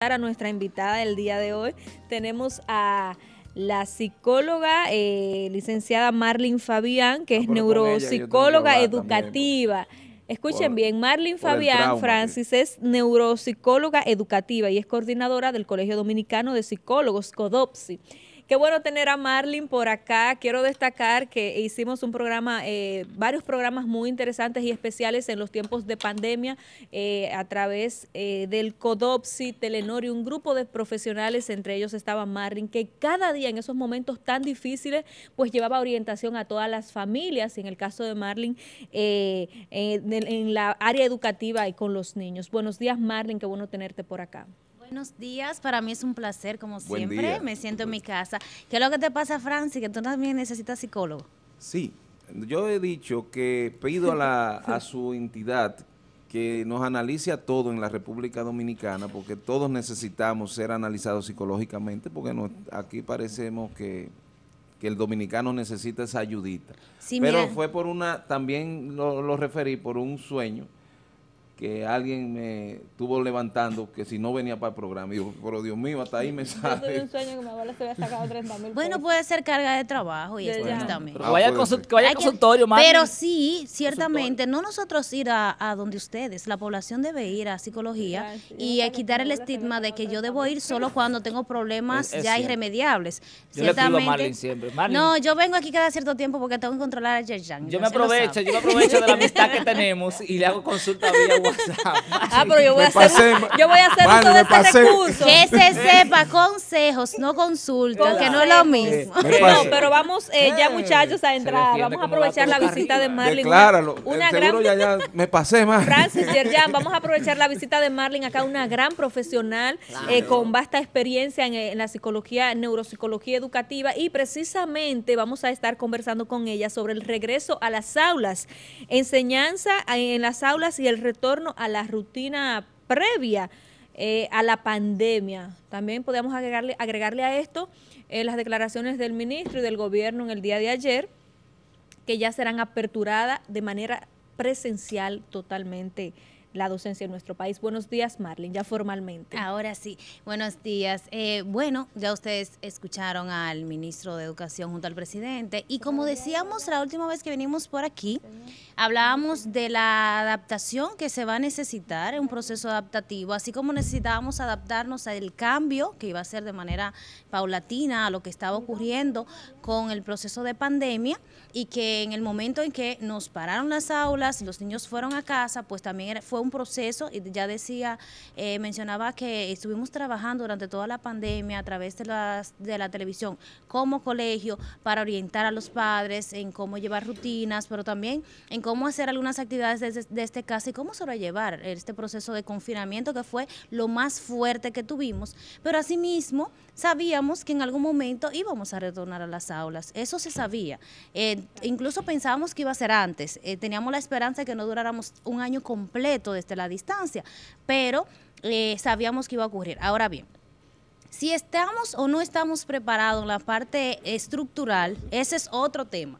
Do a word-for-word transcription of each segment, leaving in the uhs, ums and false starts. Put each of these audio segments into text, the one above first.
A nuestra invitada del día de hoy tenemos a la psicóloga eh, licenciada Marlin Fabián, que ah, es neuropsicóloga educativa. También. Escuchen por, bien, Marlin Fabián Francis que... es neuropsicóloga educativa y es coordinadora del Colegio Dominicano de Psicólogos, CODOPSI. Qué bueno tener a Marlin por acá. Quiero destacar que hicimos un programa, eh, varios programas muy interesantes y especiales en los tiempos de pandemia eh, a través eh, del CODOPSI, Telenor y un grupo de profesionales, entre ellos estaba Marlin, que cada día en esos momentos tan difíciles pues llevaba orientación a todas las familias, y en el caso de Marlin eh, en, en la área educativa y con los niños. Buenos días, Marlin, qué bueno tenerte por acá. Buenos días, para mí es un placer, como Buen siempre, día. Me siento en mi casa. ¿Qué es lo que te pasa, Francis, que tú también necesitas psicólogo? Sí, yo he dicho que pido a, la, a su entidad que nos analice a todos en la República Dominicana, porque todos necesitamos ser analizados psicológicamente, porque no, aquí parecemos que, que el dominicano necesita esa ayudita. Sí, Pero mira. fue por una, también lo, lo referí por un sueño, que alguien me estuvo levantando que si no venía para el programa. Y yo, pero Dios mío, hasta ahí me sale. Yo tuve un sueño que mi abuela se había sacado treinta mil. Bueno, puede ser carga de trabajo y esto bueno, también. Pero vaya, consult que vaya al consultorio, Marlin. Pero sí, ciertamente, no nosotros ir a, a donde ustedes, la población debe ir a psicología claro, sí, y a quitar el estigma de que yo debo ir solo cuando tengo problemas es, es ya cierto. irremediables. Yo ciertamente, le pido a Marlin siempre. Marlin. No, yo vengo aquí cada cierto tiempo porque tengo que controlar a Yerjan. Yo me aprovecho, yo me aprovecho de la amistad que tenemos y le hago consulta vía WhatsApp. Ah, pero yo voy a hacer, pasé, yo voy a hacer vale, uso de este pasé. recurso. Que se sepa, consejos, no consultas, que no es lo mismo. Eh, no, pero vamos eh, ya muchachos a entrar, vamos a aprovechar la visita de Marlin. Decláralo, una gran... ya, ya me pasé más. Francis, Yerjan, vamos a aprovechar la visita de Marlin acá, una gran profesional claro. eh, con vasta experiencia en, en la psicología, neuropsicología educativa, y precisamente vamos a estar conversando con ella sobre el regreso a las aulas, enseñanza en las aulas y el retorno a la rutina previa eh, a la pandemia. También podemos agregarle, agregarle a esto eh, las declaraciones del ministro y del gobierno en el día de ayer, que ya serán aperturadas de manera presencial totalmente la docencia en nuestro país. Buenos días, Marlin, ya formalmente. Ahora sí, buenos días. Eh, bueno, ya ustedes escucharon al ministro de Educación junto al presidente y como decíamos la última vez que venimos por aquí, hablábamos de la adaptación que se va a necesitar, un proceso adaptativo, así como necesitábamos adaptarnos al cambio que iba a ser de manera paulatina a lo que estaba ocurriendo con el proceso de pandemia, y que en el momento en que nos pararon las aulas, los niños fueron a casa, pues también fue un proceso, y ya decía, eh, mencionaba que estuvimos trabajando durante toda la pandemia a través de, las, de la televisión como colegio para orientar a los padres en cómo llevar rutinas, pero también en cómo hacer algunas actividades desde, desde este casa y cómo sobrellevar este proceso de confinamiento que fue lo más fuerte que tuvimos, pero asimismo sabíamos que en algún momento íbamos a retornar a las aulas, eso se sabía, eh, incluso pensábamos que iba a ser antes, eh, teníamos la esperanza de que no duráramos un año completo desde la distancia, pero eh, sabíamos que iba a ocurrir. Ahora bien, si estamos o no estamos preparados en la parte estructural, ese es otro tema.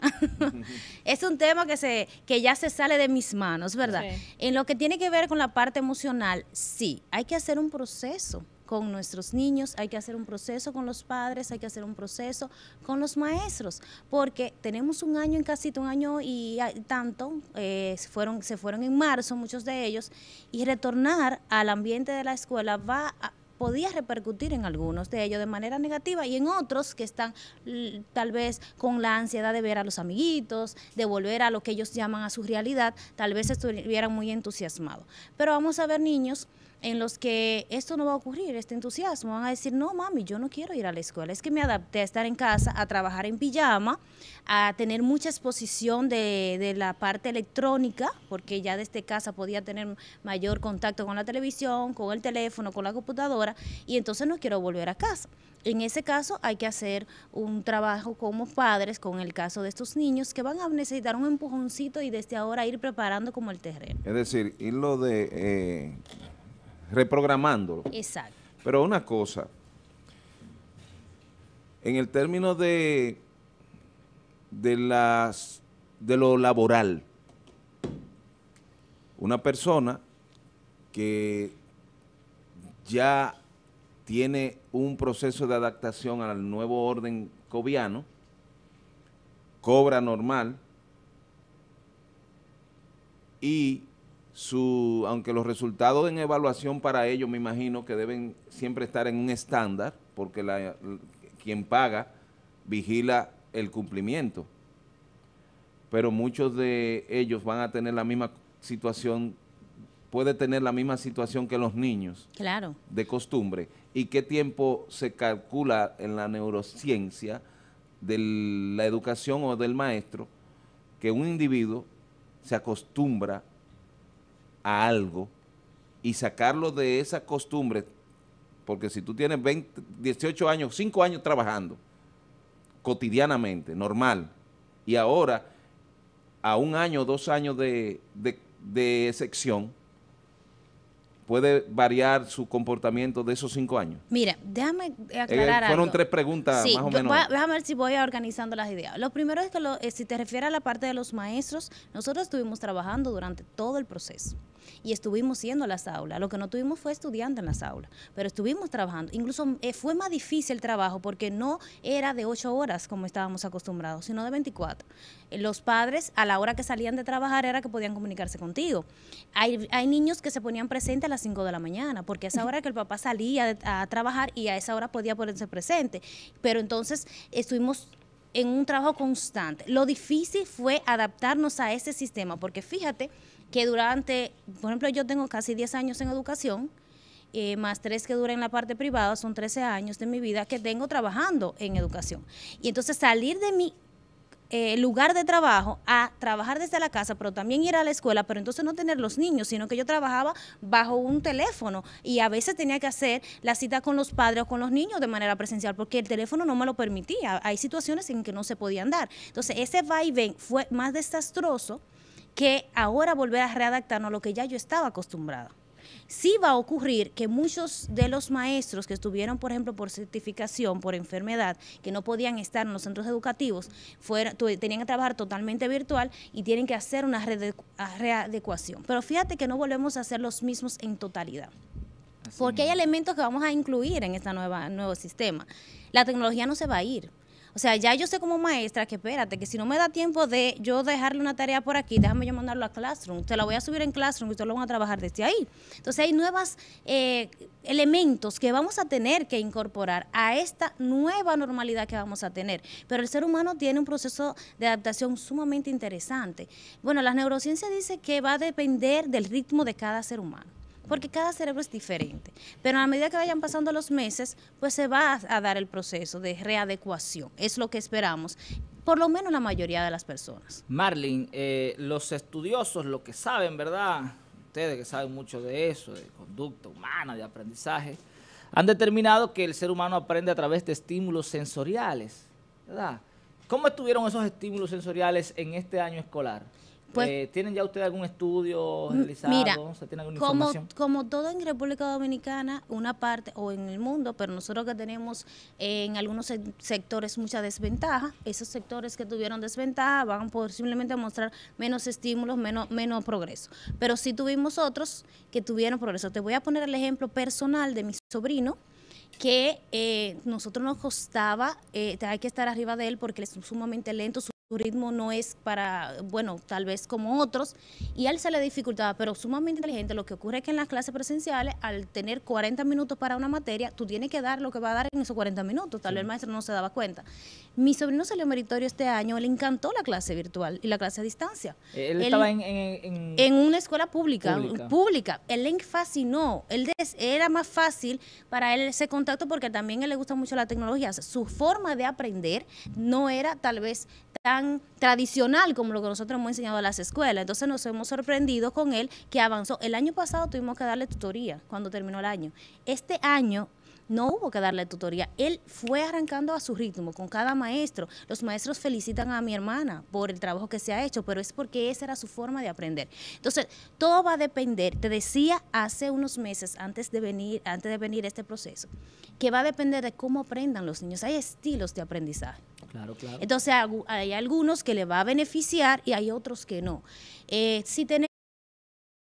Es un tema que, se, que ya se sale de mis manos, ¿verdad? Sí. En lo que tiene que ver con la parte emocional, sí, hay que hacer un proceso con nuestros niños, hay que hacer un proceso con los padres, hay que hacer un proceso con los maestros, porque tenemos un año en casita, un año y tanto, eh, fueron, se fueron en marzo muchos de ellos, y retornar al ambiente de la escuela va a podía repercutir en algunos de ellos de manera negativa y en otros que están tal vez con la ansiedad de ver a los amiguitos, de volver a lo que ellos llaman a su realidad, tal vez estuvieran muy entusiasmados. Pero vamos a ver niños en los que esto no va a ocurrir, este entusiasmo, van a decir, no mami, yo no quiero ir a la escuela, es que me adapté a estar en casa, a trabajar en pijama, a tener mucha exposición de, de la parte electrónica, porque ya desde casa podía tener mayor contacto con la televisión, con el teléfono, con la computadora, y entonces no quiero volver a casa. En ese caso hay que hacer un trabajo como padres, con el caso de estos niños, que van a necesitar un empujoncito y desde ahora ir preparando como el terreno. Es decir, irlo de... Eh reprogramándolo. Exacto. Pero una cosa, en el término de, de, las, de lo laboral, una persona que ya tiene un proceso de adaptación al nuevo orden coviano, cobra normal y su, aunque los resultados en evaluación para ellos me imagino que deben siempre estar en un estándar, porque la, quien paga vigila el cumplimiento, pero muchos de ellos van a tener la misma situación, puede tener la misma situación que los niños, claro, de costumbre. ¿Y qué tiempo se calcula en la neurociencia de la educación o del maestro que un individuo se acostumbra a algo y sacarlo de esa costumbre? Porque si tú tienes veinte, dieciocho años, cinco años trabajando cotidianamente, normal, y ahora a un año, dos años de, de, de excepción, puede variar su comportamiento de esos cinco años. Mira, déjame aclarar eh, Fueron algo. tres preguntas Sí, más o menos. Voy a, déjame ver si voy organizando las ideas. Lo primero es que lo, eh, si te refieres a la parte de los maestros, nosotros estuvimos trabajando durante todo el proceso y estuvimos yendo a las aulas. Lo que no tuvimos fue estudiante en las aulas, pero estuvimos trabajando. Incluso eh, fue más difícil el trabajo porque no era de ocho horas como estábamos acostumbrados, sino de veinticuatro. Eh, los padres, a la hora que salían de trabajar, era que podían comunicarse contigo. Hay, hay niños que se ponían presentes a las cinco de la mañana, porque a esa hora que el papá salía de, a trabajar y a esa hora podía ponerse presente. Pero entonces estuvimos en un trabajo constante. Lo difícil fue adaptarnos a ese sistema, porque fíjate que durante, por ejemplo, yo tengo casi diez años en educación, eh, más tres que duran en la parte privada, son trece años de mi vida que tengo trabajando en educación. Y entonces salir de mi eh, lugar de trabajo a trabajar desde la casa, pero también ir a la escuela, pero entonces no tener los niños, sino que yo trabajaba bajo un teléfono y a veces tenía que hacer la cita con los padres o con los niños de manera presencial, porque el teléfono no me lo permitía. Hay situaciones en que no se podían dar. Entonces ese va y ven fue más desastroso que ahora volver a readaptarnos a lo que ya yo estaba acostumbrada. Sí va a ocurrir que muchos de los maestros que estuvieron, por ejemplo, por certificación, por enfermedad, que no podían estar en los centros educativos, fueron, tenían que trabajar totalmente virtual y tienen que hacer una readecuación. Pero fíjate que no volvemos a hacer los mismos en totalidad. Así porque hay elementos que vamos a incluir en este nuevo sistema. La tecnología no se va a ir. O sea, ya yo sé como maestra que espérate, que si no me da tiempo de yo dejarle una tarea por aquí, déjame yo mandarlo a Classroom, te la voy a subir en Classroom y ustedes lo van a trabajar desde ahí. Entonces hay nuevos eh, elementos que vamos a tener que incorporar a esta nueva normalidad que vamos a tener. Pero el ser humano tiene un proceso de adaptación sumamente interesante. Bueno, la neurociencia dice que va a depender del ritmo de cada ser humano, porque cada cerebro es diferente, pero a medida que vayan pasando los meses, pues se va a, a dar el proceso de readecuación, es lo que esperamos, por lo menos la mayoría de las personas. Marlene, eh, los estudiosos, lo que saben, ¿verdad? Ustedes que saben mucho de eso, de conducta humana, de aprendizaje, han determinado que el ser humano aprende a través de estímulos sensoriales, ¿verdad? ¿Cómo estuvieron esos estímulos sensoriales en este año escolar? Pues, eh, ¿Tienen ya ustedes algún estudio realizado? Mira, ¿O sea, ¿tienen alguna como, información? como todo en República Dominicana, una parte, o en el mundo, pero nosotros que tenemos eh, en algunos se sectores mucha desventaja, esos sectores que tuvieron desventaja van posiblemente a mostrar menos estímulos, menos, menos progreso. Pero sí tuvimos otros que tuvieron progreso. Te voy a poner el ejemplo personal de mi sobrino, que eh, nosotros nos costaba, eh, hay que estar arriba de él porque él es sumamente lento, su ritmo no es para, bueno, tal vez como otros, y a él se le dificultaba, pero sumamente inteligente. Lo que ocurre es que en las clases presenciales, al tener cuarenta minutos para una materia, tú tienes que dar lo que va a dar en esos cuarenta minutos, tal sí. vez el maestro no se daba cuenta. Mi sobrino salió meritorio este año, le encantó la clase virtual y la clase a distancia. Él, él estaba en, en, en... en una escuela pública, pública, pública. Él le fascinó, él des, era más fácil para él ese contacto porque también a él le gusta mucho la tecnología. O sea, su forma de aprender no era tal vez tan tradicional como lo que nosotros hemos enseñado a las escuelas. Entonces nos hemos sorprendido con él que avanzó. El año pasado tuvimos que darle tutoría cuando terminó el año. Este año no hubo que darle tutoría. Él fue arrancando a su ritmo con cada maestro. Los maestros felicitan a mi hermana por el trabajo que se ha hecho, pero es porque esa era su forma de aprender. Entonces, todo va a depender. Te decía hace unos meses, antes de venir, antes de venir este proceso, que va a depender de cómo aprendan los niños. Hay estilos de aprendizaje. Claro, claro. Entonces, hay algunos que le va a beneficiar y hay otros que no. Eh, si tenemos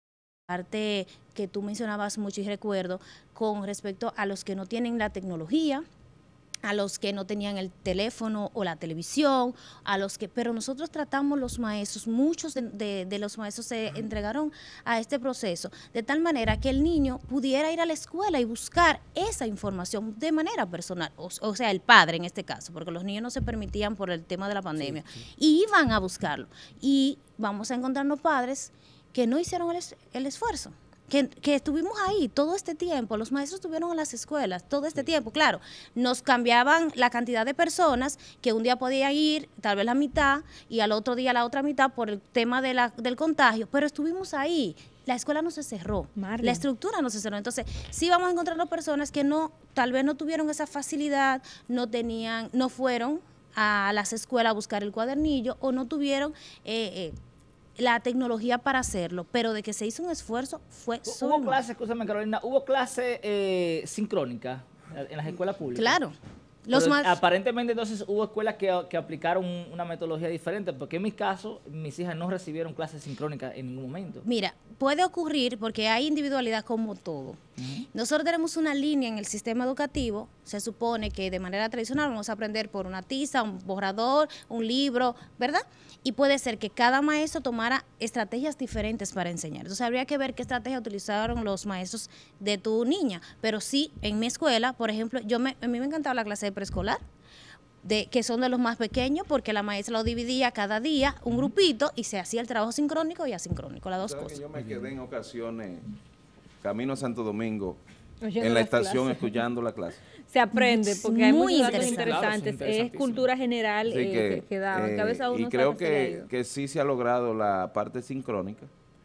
parte que tú mencionabas mucho y recuerdo con respecto a los que no tienen la tecnología, a los que no tenían el teléfono o la televisión, a los que, pero nosotros tratamos los maestros, muchos de, de, de los maestros se entregaron a este proceso, de tal manera que el niño pudiera ir a la escuela y buscar esa información de manera personal, o, o sea, el padre en este caso, porque los niños no se permitían por el tema de la pandemia, sí, sí. y iban a buscarlo, y vamos a encontrarnos padres que no hicieron el, es, el esfuerzo. Que, que estuvimos ahí todo este tiempo, los maestros estuvieron en las escuelas todo este tiempo, claro, nos cambiaban la cantidad de personas que un día podían ir, tal vez la mitad, y al otro día la otra mitad por el tema de la, del contagio, pero estuvimos ahí, la escuela no se cerró, Marlon. La estructura no se cerró, entonces sí vamos a encontrar personas que no, tal vez no tuvieron esa facilidad, no tenían, no fueron a las escuelas a buscar el cuadernillo, o no tuvieron eh, eh, la tecnología para hacerlo, pero de que se hizo un esfuerzo fue solo. ¿Hubo clase, escúchame Carolina, hubo clase eh, sincrónica en las escuelas públicas? Claro. Los más... Aparentemente entonces hubo escuelas que, que aplicaron una metodología diferente, porque en mi caso, mis hijas no recibieron clases sincrónicas en ningún momento. Mira, puede ocurrir porque hay individualidad como todo. Uh-huh. Nosotros tenemos una línea en el sistema educativo, se supone que de manera tradicional vamos a aprender por una tiza, un borrador, un libro, ¿verdad? Y puede ser que cada maestro tomara estrategias diferentes para enseñar. Entonces habría que ver qué estrategia utilizaron los maestros de tu niña. Pero sí, en mi escuela, por ejemplo, yo me, a mí me encantaba la clase de preescolar, de, que son de los más pequeños, porque la maestra lo dividía cada día, un grupito, y se hacía el trabajo sincrónico y asincrónico, las dos cosas. Yo me quedé en ocasiones, camino a Santo Domingo, Oyendo en la estación clases. escuchando la clase. Se aprende, porque hay muy muchos datos interesantes, claro, es cultura general sí, eh, que, que da, eh, cabeza uno y creo que, que sí se ha logrado la parte sincrónica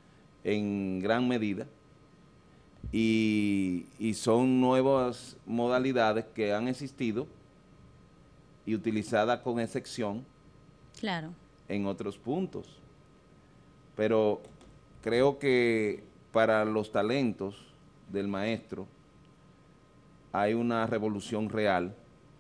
en gran medida, y, y son nuevas modalidades que han existido y utilizadas con excepción claro. en otros puntos, pero creo que para los talentos del maestro hay una revolución real,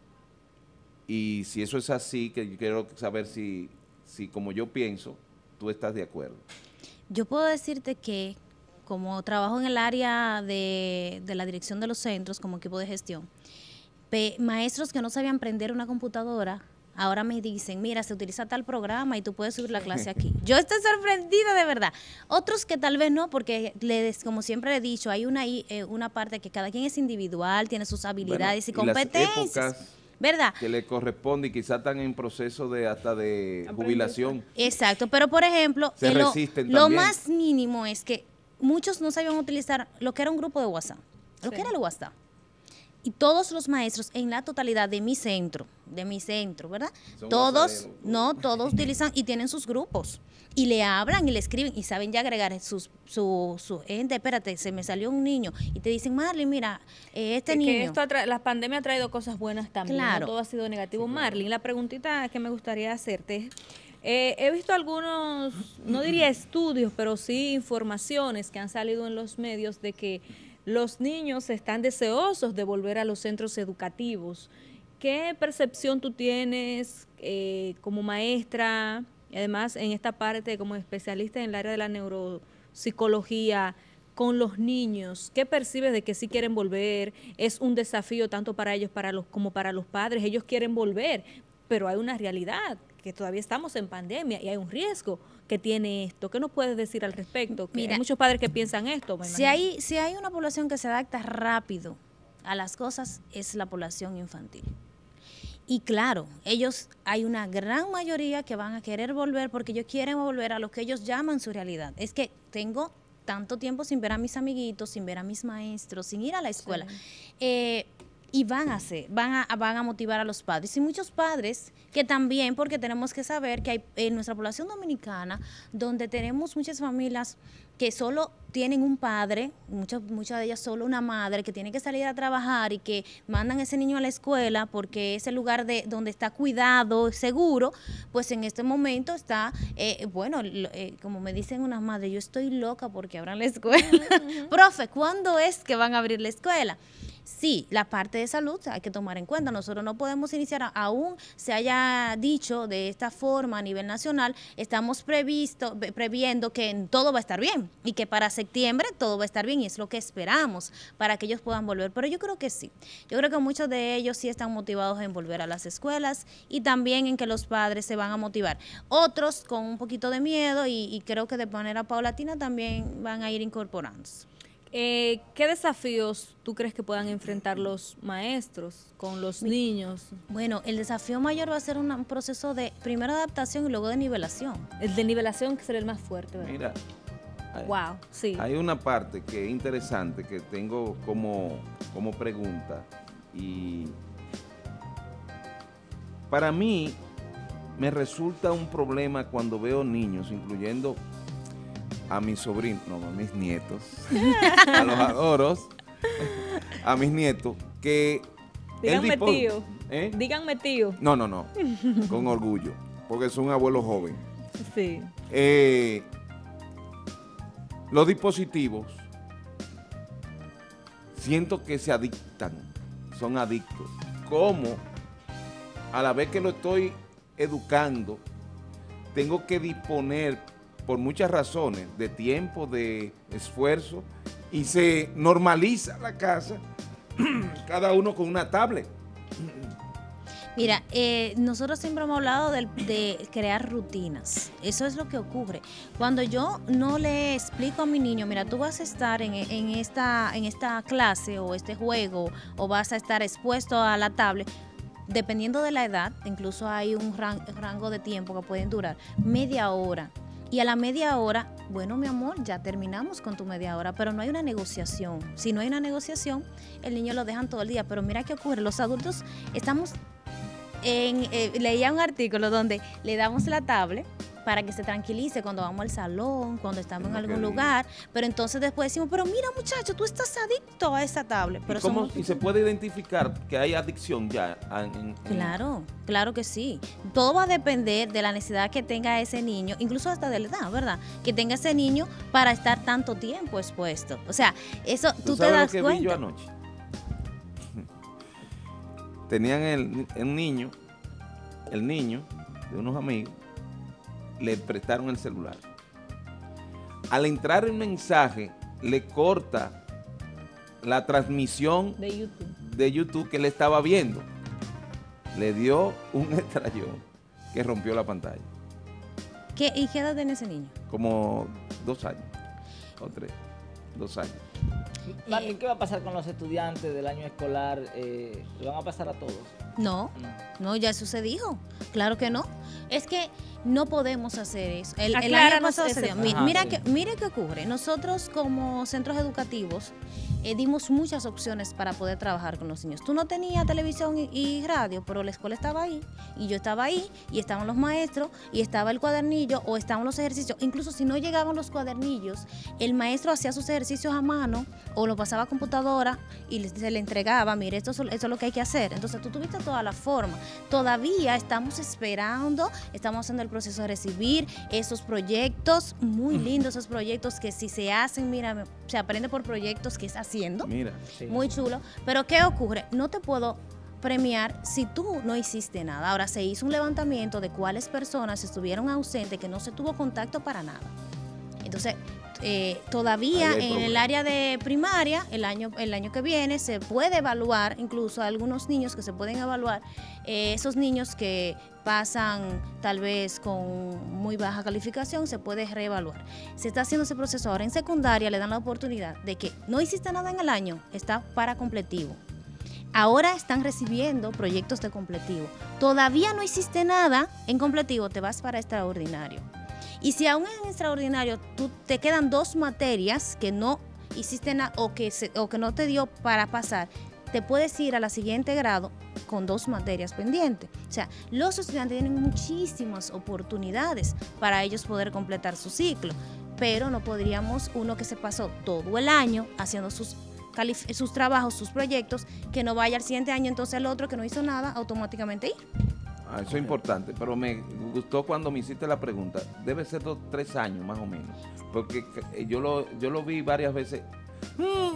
y si eso es así, que yo quiero saber si, si como yo pienso, tú estás de acuerdo. Yo puedo decirte que como trabajo en el área de, de la dirección de los centros como equipo de gestión, pe, maestros que no sabían prender una computadora, ahora me dicen, mira, se utiliza tal programa y tú puedes subir la clase aquí. Yo estoy sorprendida de verdad. Otros que tal vez no, porque les, como siempre le he dicho, hay una, eh, una parte que cada quien es individual, tiene sus habilidades bueno, y competencias. Y las épocas ¿verdad? Que le corresponde y quizás están en proceso de hasta de jubilación. Exacto, pero por ejemplo, se lo, resisten lo también. más mínimo es que muchos no sabían utilizar lo que era un grupo de WhatsApp, lo sí. que era el WhatsApp. Y todos los maestros en la totalidad de mi centro, de mi centro, ¿verdad? Son todos, no, todos utilizan y tienen sus grupos. Y le hablan y le escriben y saben ya agregar sus, su, su gente, espérate, se me salió un niño. Y te dicen, Marlene, mira, eh, este que, niño. Que esto atra- la pandemia ha traído cosas buenas también, claro. No todo ha sido negativo. Sí, claro. Marlene, la preguntita que me gustaría hacerte es, eh, he visto algunos, no diría estudios, pero sí informaciones que han salido en los medios de que los niños están deseosos de volver a los centros educativos. ¿Qué percepción tú tienes eh, como maestra, y además en esta parte como especialista en el área de la neuropsicología, con los niños? ¿Qué percibes de que sí quieren volver? ¿Es un desafío tanto para ellos para los, como para los padres? Ellos quieren volver, pero hay una realidad, que todavía estamos en pandemia y hay un riesgo que tiene esto. ¿Qué nos puedes decir al respecto? Que Mira, hay muchos padres que piensan esto. Si hay, si hay una población que se adapta rápido a las cosas, es la población infantil. Y claro, ellos, hay una gran mayoría que van a querer volver porque ellos quieren volver a lo que ellos llaman su realidad. Es que tengo tanto tiempo sin ver a mis amiguitos, sin ver a mis maestros, sin ir a la escuela. Sí. Eh, y van a hacer, van a, van a motivar a los padres. Y muchos padres que también, porque tenemos que saber que hay en nuestra población dominicana, donde tenemos muchas familias que solo tienen un padre, muchas, muchas de ellas solo una madre, que tiene que salir a trabajar y que mandan a ese niño a la escuela porque es el lugar de donde está cuidado, seguro, pues en este momento está, eh, bueno, eh, como me dicen unas madres, yo estoy loca porque abran la escuela. Uh-huh. Profe, ¿cuándo es que van a abrir la escuela? sí, la parte de salud hay que tomar en cuenta. Nosotros no podemos iniciar, aún se haya dicho de esta forma a nivel nacional, estamos previsto, previendo que todo va a estar bien y que para septiembre todo va a estar bien y es lo que esperamos para que ellos puedan volver. Pero yo creo que sí. Yo creo que muchos de ellos sí están motivados en volver a las escuelas y también en que los padres se van a motivar. Otros con un poquito de miedo y, y creo que de manera paulatina también van a ir incorporándose. Eh, ¿Qué desafíos tú crees que puedan enfrentar los maestros con los niños? Bueno, el desafío mayor va a ser un proceso de primero adaptación y luego de nivelación. El de nivelación que será el más fuerte, ¿verdad? Mira, hay, wow, sí. Hay una parte que es interesante que tengo como, como pregunta y para mí me resulta un problema cuando veo niños, incluyendo a mis sobrinos, no, a mis nietos, a los adoros, a mis nietos, que... Díganme tío, ¿eh? díganme tío. No, no, no, con orgullo, porque son abuelos jóvenes. Sí. Eh, los dispositivos, siento que se adictan, son adictos. ¿Cómo? A la vez que lo estoy educando, tengo que disponer por muchas razones, de tiempo, de esfuerzo, y se normaliza la casa, cada uno con una tablet. Mira, eh, nosotros siempre hemos hablado de, de crear rutinas. Eso es lo que ocurre. Cuando yo no le explico a mi niño, mira, tú vas a estar en, en, esta, en esta clase o este juego, o vas a estar expuesto a la tablet, dependiendo de la edad, incluso hay un ran, rango de tiempo que pueden durar, media hora. Y a la media hora, bueno, mi amor, ya terminamos con tu media hora, pero no hay una negociación. Si no hay una negociación, el niño lo dejan todo el día. Pero mira qué ocurre, los adultos estamos, en, eh, leía un artículo donde le damos la tablet para que se tranquilice cuando vamos al salón, cuando estamos en algún lugar, pero entonces después decimos, pero mira muchacho, tú estás adicto a esa tablet. Pero ¿Y, cómo, somos... ¿Y se puede identificar que hay adicción ya? En, en... Claro, claro que sí. Todo va a depender de la necesidad que tenga ese niño, incluso hasta de la edad, ¿verdad? Que tenga ese niño para estar tanto tiempo expuesto. O sea, eso tú, ¿Tú te das lo que cuenta. Vi yo anoche? Tenían el, el niño, el niño de unos amigos, le prestaron el celular. Al entrar el mensaje, le corta la transmisión de YouTube, de YouTube que él estaba viendo. Le dio un estrellón que rompió la pantalla. ¿Qué, ¿Y qué edad tiene ese niño? Como dos años o tres, dos años. Martín, ¿qué va a pasar con los estudiantes del año escolar? Eh, ¿Le van a pasar a todos? No, no, ya eso se dijo. Claro que no. Es que no podemos hacer eso. El, el año pasado se dio. Mira, mira, que, mira qué ocurre. Nosotros como centros educativos eh, dimos muchas opciones para poder trabajar con los niños. Tú no tenías televisión y, y radio, pero la escuela estaba ahí y yo estaba ahí y estaban los maestros y estaba el cuadernillo o estaban los ejercicios. Incluso si no llegaban los cuadernillos, el maestro hacía sus ejercicios a mano o lo pasaba a computadora y se le entregaba, mire, esto, esto es lo que hay que hacer. Entonces tú tuviste toda la forma. Todavía estamos esperando, estamos haciendo el proceso de recibir esos proyectos, muy lindos esos proyectos que si se hacen, mira, se aprende por proyectos que es haciendo, mira, sí, muy chulo, pero ¿qué ocurre? No te puedo premiar si tú no hiciste nada. Ahora se hizo un levantamiento de cuáles personas estuvieron ausentes, que no se tuvo contacto para nada. Entonces, Eh, todavía en problema. El área de primaria, el año, el año que viene, se puede evaluar, incluso algunos niños que se pueden evaluar, eh, esos niños que pasan tal vez con muy baja calificación, se puede reevaluar. Se está haciendo ese proceso ahora en secundaria, le dan la oportunidad de que no hiciste nada en el año, está para completivo. Ahora están recibiendo proyectos de completivo. Todavía no hiciste nada en completivo, te vas para extraordinario. Y si aún en extraordinario tú te quedan dos materias que no hiciste nada o que se, o que no te dio para pasar, te puedes ir a la siguiente grado con dos materias pendientes. O sea, los estudiantes tienen muchísimas oportunidades para ellos poder completar su ciclo, pero no podríamos uno que se pasó todo el año haciendo sus sus trabajos, sus proyectos, que no vaya al siguiente año, entonces el otro que no hizo nada, automáticamente ir. Ah, eso es importante, pero me gustó cuando me hiciste la pregunta. Debe ser dos, tres años más o menos, porque yo lo, yo lo vi varias veces. Mm,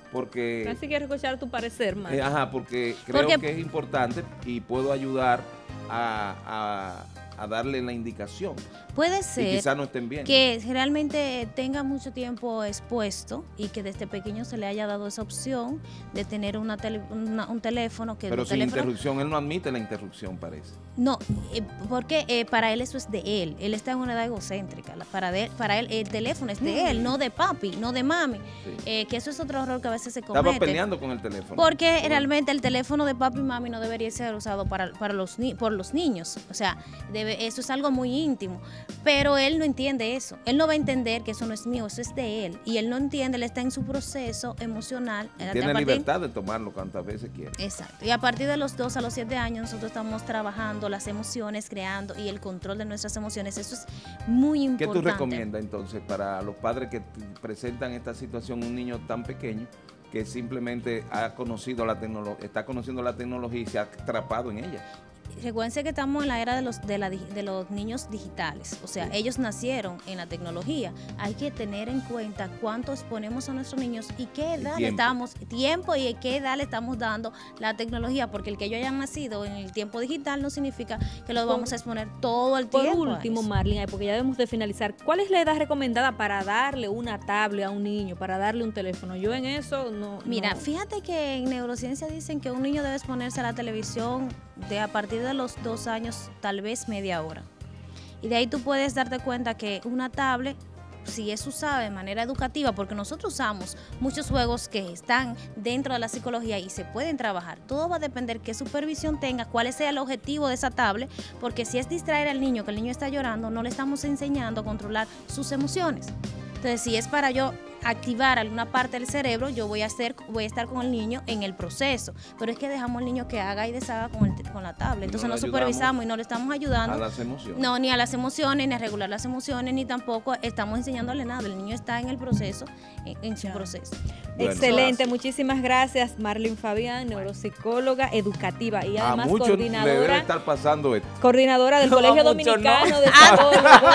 porque... Casi quiero escuchar tu parecer, Marlin. Eh, ajá, porque creo Porque- que es importante y puedo ayudar a, a, a darle la indicación. Puede Y ser quizás no estén bien. que realmente tenga mucho tiempo expuesto y que desde pequeño se le haya dado esa opción de tener una tele- una- un teléfono que Pero un sin teléfono, interrupción, él no admite la interrupción, parece. no, eh, porque eh, para él eso es de él. Él está en una edad egocéntrica. La- Para, de- para él el teléfono es de él, no de papi, no de mami. Sí. Eh, que eso es otro error que a veces se comete. Estaba peleando con el teléfono. Porque Bueno, realmente el teléfono de papi y mami no debería ser usado para, para los ni- por los niños. O sea, debe, eso es algo muy íntimo. Pero él no entiende eso. Él no va a entender que eso no es mío, eso es de él. Y él no entiende, él está en su proceso emocional. Él Tiene a partir- libertad de tomarlo cuantas veces quiera. Exacto. Y a partir de los dos a los siete años nosotros estamos trabajando las emociones, creando y el control de nuestras emociones. Eso es muy ¿Qué importante. tú recomiendas entonces para los padres que t- presentan esta situación, un niño tan pequeño que simplemente ha conocido la tecnología, está conociendo la tecnología y se ha atrapado en ella? Recuerden que estamos en la era de los de, la, di- de los niños digitales, o sea, Sí. ellos nacieron en la tecnología. Hay que tener en cuenta cuánto exponemos a nuestros niños y qué edad le tiempo. estamos, tiempo y qué edad le estamos dando la tecnología, porque el que ellos hayan nacido en el tiempo digital no significa que los Por- vamos a exponer todo el Por tiempo. a último, eso. Marlin, porque ya debemos de finalizar, ¿cuál es la edad recomendada para darle una tablet a un niño, para darle un teléfono? Yo en eso no... Mira, no. fíjate que en neurociencia dicen que un niño debe exponerse a la televisión de a partir de los dos años, tal vez media hora. Y de ahí tú puedes darte cuenta que una tablet, si es usada de manera educativa, porque nosotros usamos muchos juegos que están dentro de la psicología y se pueden trabajar, todo va a depender qué supervisión tenga, cuál sea el objetivo de esa tablet, porque si es distraer al niño, que el niño está llorando, no le estamos enseñando a controlar sus emociones. Entonces, si es para yo activar alguna parte del cerebro, yo voy a hacer, voy a estar con el niño en el proceso. Pero es que dejamos al niño que haga y deshaga con, el, con la tablet. Entonces no no, le supervisamos y no le estamos ayudando. A las emociones. No, ni a las emociones, ni a regular las emociones, ni tampoco estamos enseñándole nada. El niño está en el proceso, en, en su proceso. Bueno, Excelente, gracias. muchísimas gracias, Marlin Fabián, neuropsicóloga educativa y A además muchos le debe coordinadora, estar pasando esto. coordinadora del No, a Colegio muchos Dominicano no. de Psicólogos.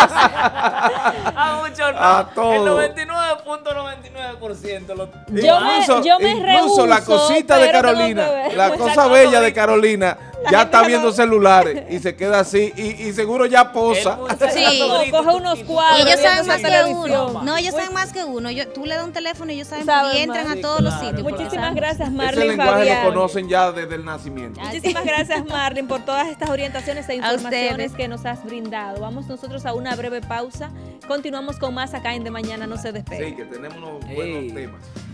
A muchos no. A todos. El noventa y nueve punto noventa y nueve por ciento lo Yo me- yo me incluso la rehuso, cosita de pero tengo Carolina, que ver. la Mucha cosa cosa bella de rica. Carolina, ya está viendo celulares y se queda así y, y seguro ya posa. Sí. Coge unos Y cuadros. ellos viendo saben esa más que televisión. uno. No, ellos saben más que uno. Yo- tú le das un teléfono y ellos saben, Saben y entran más. a todos los Sí, sitios. claro. porque Muchísimas saben. gracias, Ese Marlin lenguaje Fabián. lo conocen ya desde el nacimiento. Muchísimas gracias, Marlin, por todas estas orientaciones e A informaciones ustedes. que nos has brindado. Vamos nosotros a una breve pausa. Continuamos con más acá en De Mañana, no se despeguen. Sí, que tenemos unos Ey. buenos temas.